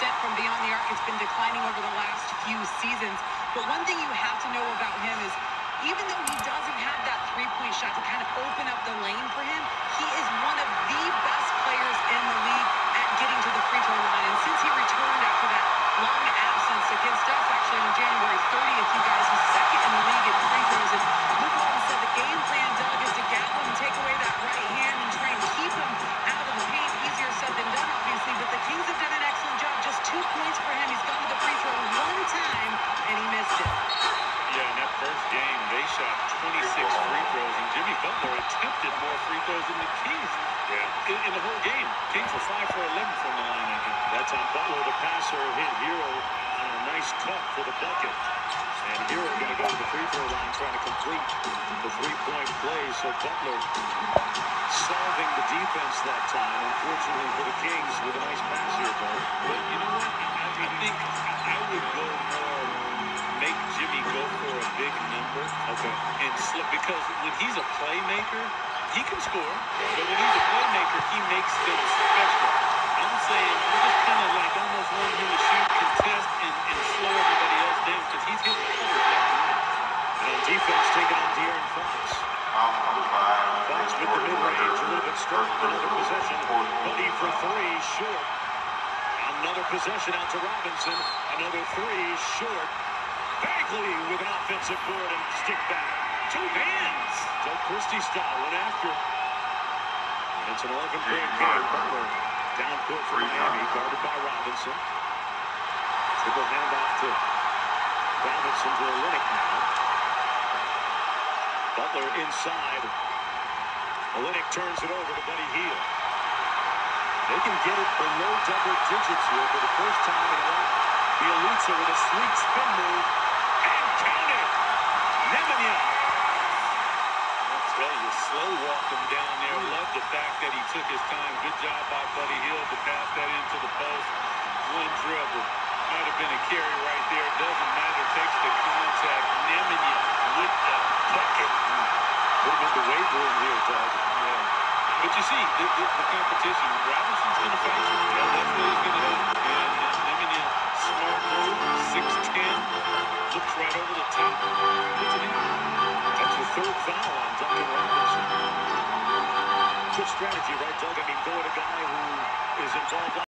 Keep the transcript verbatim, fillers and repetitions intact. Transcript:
percent from beyond the arc. It's been declining over the last few seasons. But one thing you have to know about him is even though he doesn't have that three-point shot to kind of open up the lane for him, he is one of the best players in the league at getting to the free throw line. And since he returned after that long absence against us, actually on January thirtieth, you guys, he's second in the league in free throws. And Luke Walton said the game plan, Doug, is to gap him, take away that right hand, and try and keep him out of the paint. Easier said than done, obviously, but the Kings have done an excellent job. Just two points for him. He's gone to the free throw one time, and he missed it. Yeah, in that first game, they shot twenty-six free throws, and Jimmy Butler attempted more free throws than the Kings. Yeah. In, in the whole game, Kings were five for eleven from the line. I think. That time, Butler, the passer, hit Hero on a nice cut for the bucket. And Hero going to go to the free throw line trying to complete the three-point play. So Butler solving the defense that time, unfortunately for the Kings, with a nice pass here, Bud. But you know what? I, I think I would go more make Jimmy go for a big number, okay, and slip, because when he's a playmaker, he can score, but when he's a playmaker, he makes things special. I'm saying we just kind of like almost want him to shoot, contest, and, and slow everybody else down, because he's hitting cutters left and right. And on defense, taking on De'Aaron Fox. Fox with the mid-range, a little bit strong. Another possession, Buddy for three, short. Another possession out to Robinson. Another three, short. Bagley with an offensive board and stick back. Two hands. Doug Christie style, went after. And it's an eleven-point game. Butler down court for Miami, guarded by Robinson. Triple handoff to Robinson to Olynyk now. Butler inside. Olynyk turns it over to Buddy Hield. They can get it below double digits here for the first time in a while. Bjelica with a sweet spin move. And count it! Nemanja. I tell you, slow walked him down there. Love the fact that he took his time. Good job by Buddy Hield to pass that into the post. One dribble. Might have been a carry right there. Doesn't matter. Takes the contact. Nemanja with the bucket. Put him in the weight room here, Doug. Yeah. But you see, the, the, the competition, Robinson's going to fight you. Yeah, that's what he's going to do. And uh, Nemanja, smart move, six ten, looks right over the top, puts it in. That's the third foul on Duncan Robinson. Good strategy, right, Doug? I mean, go at a guy who is involved